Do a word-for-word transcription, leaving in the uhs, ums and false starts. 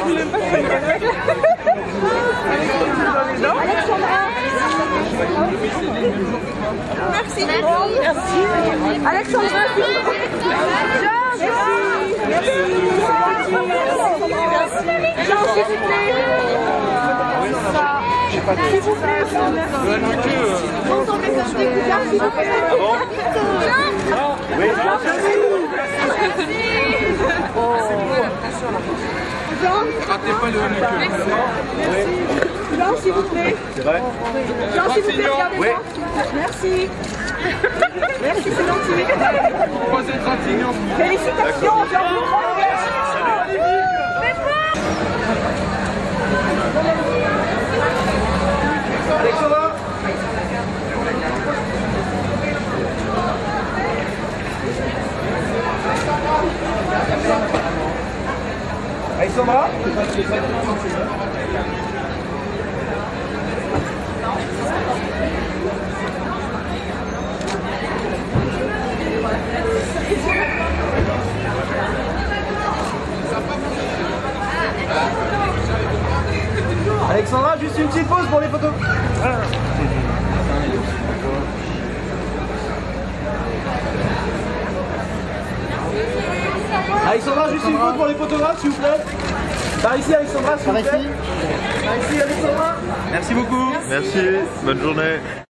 Merci. Merci. Alexandra. Jean, Merci. Jean, s'il vous plaît. S'il vous plaît. Oui, Jean, ratez pas le merci. Jean, s'il vous plaît. C'est vrai? Jean, s'il vous plaît, regardez-moi. Oui. Merci. Merci, c'est gentil. Croisez Trintignant. Félicitations, Jean. Alexandra. Alexandra. Alexandra, juste une petite pause pour les photos. Alexandra, juste une photo pour les photographes, s'il vous plaît. Par ici, Alexandra, s'il vous plaît. Par ici, Alexandra. Merci beaucoup. Merci, bonne journée.